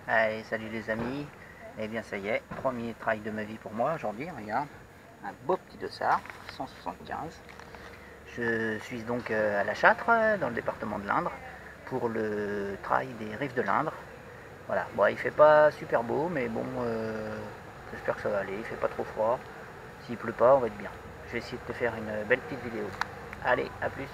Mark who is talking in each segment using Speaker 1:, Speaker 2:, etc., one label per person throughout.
Speaker 1: Allez, salut les amis. Eh bien ça y est, premier trail de ma vie pour moi aujourd'hui, regarde. Un beau petit dossard, 175. Je suis donc à La Châtre, dans le département de l'Indre, pour le trail des rives de l'Indre. Voilà, bon il fait pas super beau, mais bon, j'espère que ça va aller, il fait pas trop froid. S'il pleut pas, on va être bien. Je vais essayer de te faire une belle petite vidéo. Allez, à plus.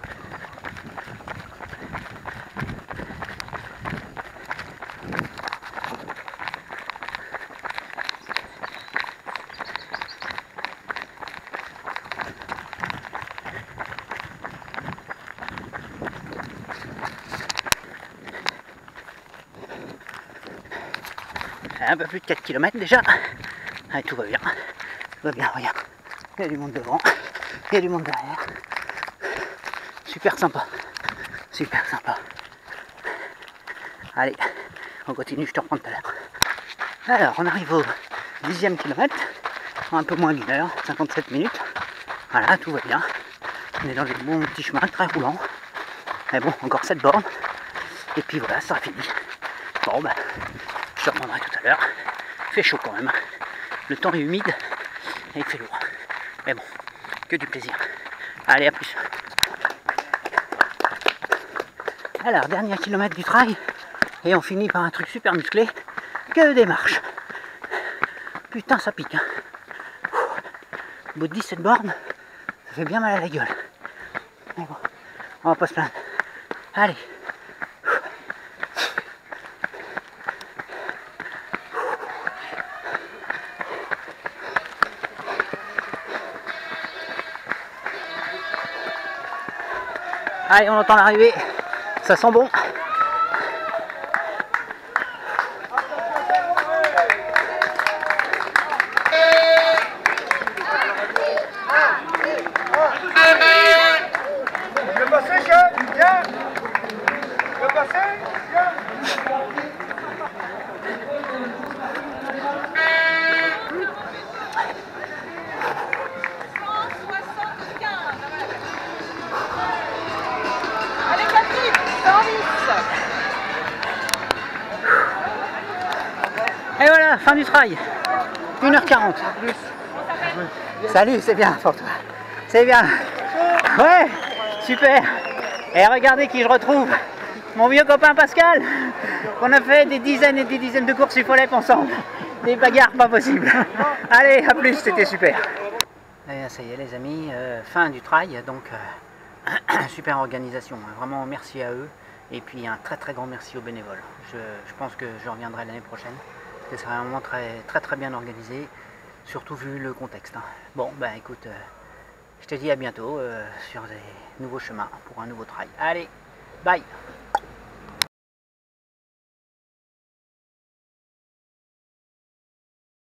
Speaker 1: Un peu plus de 4 km déjà. Allez, tout va bien. Tout va bien, regarde. Il y a du monde devant, il y a du monde derrière. Super sympa. Super sympa. Allez, on continue, je te reprends tout à l'heure. Alors, on arrive au 10e kilomètre, un peu moins d'une heure, 57 minutes. Voilà, tout va bien. On est dans des bons petits chemins, très roulants. Mais bon, encore 7 bornes. Et puis voilà, ça sera fini. Bon, bah, je te reprendrai tout à l'heure. Il fait chaud quand même. Le temps est humide et il fait lourd. Mais bon, que du plaisir. Allez, à plus. Alors, dernier kilomètre du trail. Et on finit par un truc super musclé. Que des marches. Putain, ça pique. Hein. Au bout de 17 bornes, ça fait bien mal à la gueule. Mais bon, on va pas se plaindre. Allez. Allez, on entend l'arrivée. Ça sent bon. Et voilà, fin du trail. 1h40. Salut, c'est bien pour toi. C'est bien. Ouais, super. Et regardez qui je retrouve. Mon vieux copain Pascal. On a fait des dizaines et des dizaines de courses UFOLEP ensemble. Des bagarres pas possibles. Allez, à plus, c'était super. Et ça y est les amis, fin du trail. Donc, super organisation. Vraiment merci à eux. Et puis un très très grand merci aux bénévoles. Je pense que je reviendrai l'année prochaine. C'est vraiment très bien organisé, surtout vu le contexte. Hein. Bon, ben écoute, je te dis à bientôt sur des nouveaux chemins pour un nouveau trail. Allez, bye!